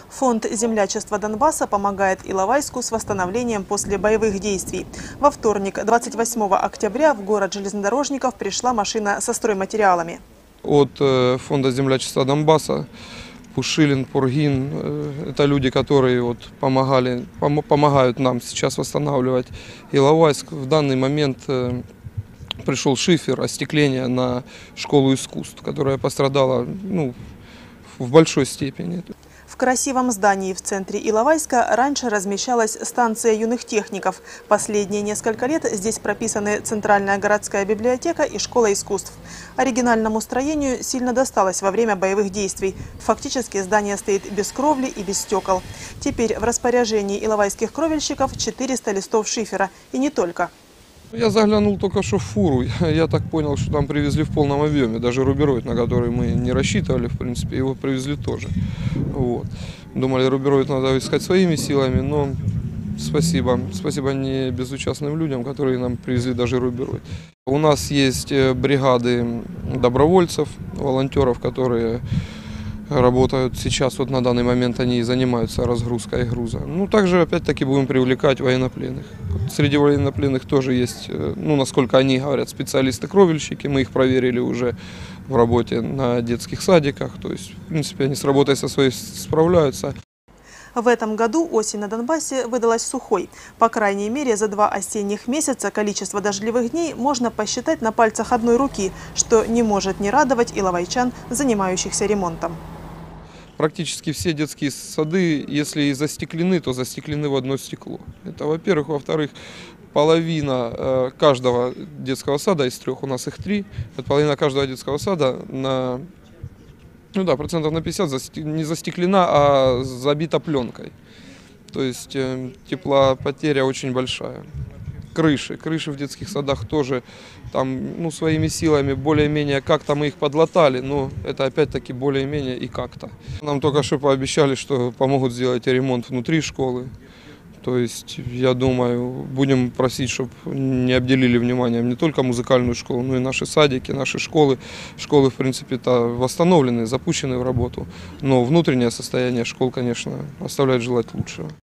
Фонд землячества Донбасса помогает Иловайску с восстановлением после боевых действий. Во вторник, 28 октября, в город железнодорожников пришла машина со стройматериалами. От фонда землячества Донбасса Пушилин, Пургин – это люди, которые помогают нам сейчас восстанавливать Иловайск. В данный момент пришел шифер, остекление на школу искусств, которая пострадала в большой степени. В красивом здании в центре Иловайска раньше размещалась станция юных техников. Последние несколько лет здесь прописаны Центральная городская библиотека и школа искусств. Оригинальному строению сильно досталось во время боевых действий. Фактически здание стоит без кровли и без стекол. Теперь в распоряжении иловайских кровельщиков 400 листов шифера. И не только. Я заглянул только что в фуру, я так понял, что там привезли в полном объеме, даже рубероид, на который мы не рассчитывали, в принципе, его привезли тоже. Думали, рубероид надо искать своими силами, но спасибо не безучастным людям, которые нам привезли даже рубероид. У нас есть бригады добровольцев, волонтеров, которые работают сейчас, на данный момент они занимаются разгрузкой груза. Также опять-таки будем привлекать военнопленных. Среди военнопленных тоже есть, насколько они говорят, специалисты-кровельщики. Мы их проверили уже в работе на детских садиках. То есть, в принципе, они с работой со своей справляются. В этом году осень на Донбассе выдалась сухой. По крайней мере, за 2 осенних месяца количество дождливых дней можно посчитать на пальцах одной руки, что не может не радовать иловайчан, занимающихся ремонтом. Практически все детские сады, если и застеклены, то застеклены в одно стекло. Это, во-первых. Во-вторых, половина каждого детского сада, из 3, у нас их 3, половина каждого детского сада процентов на 50 не застеклена, а забита пленкой. То есть теплопотеря очень большая. Крыши в детских садах тоже там, своими силами более-менее как-то мы их подлатали, но это опять-таки более-менее и как-то. Нам только что пообещали, что помогут сделать ремонт внутри школы. То есть, я думаю, будем просить, чтобы не обделили вниманием не только музыкальную школу, но и наши садики, наши школы. Школы, в принципе-то, восстановлены, запущены в работу. Но внутреннее состояние школ, конечно, оставляет желать лучшего.